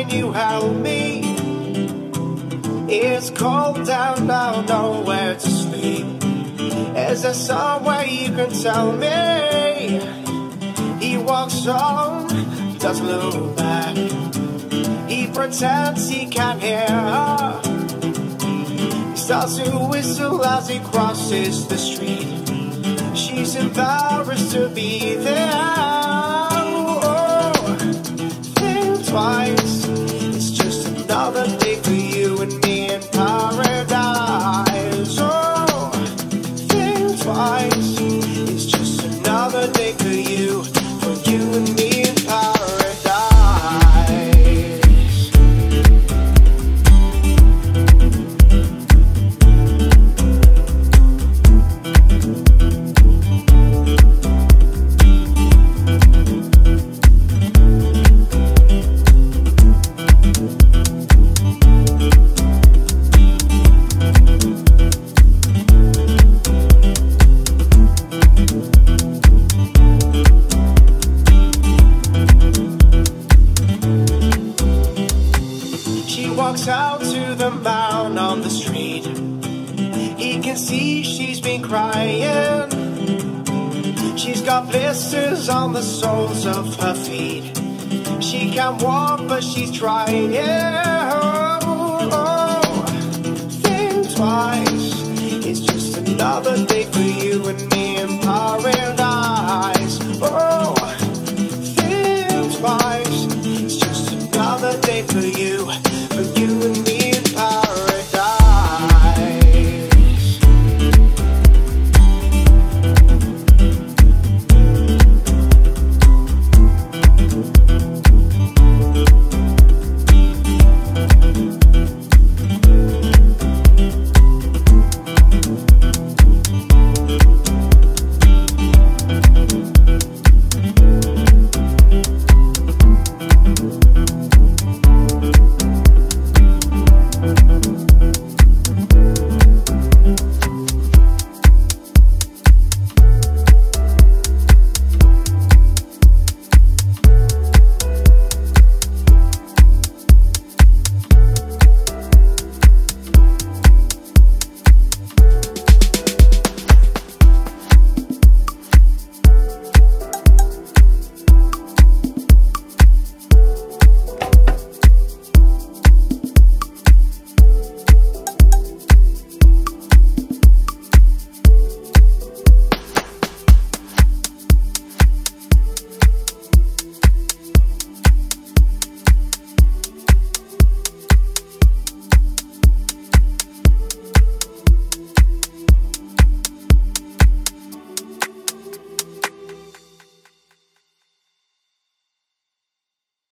night you held me. It's cold down now, nowhere to sleep. Is there some way you can tell me? He walks on, doesn't look back. He pretends he can't hear her. He starts to whistle as he crosses the street. She's embarrassed to be there. Oh, think twice. It's just another day for you and me in paradise. Oh, think twice. It's just another day for you and me in paradise. Walks out to the mound on the street. He can see she's been crying. She's got blisters on the soles of her feet. She can't walk but she's trying. Oh, think twice. It's just another day for you and me in paradise. Oh, think twice. It's just another day for you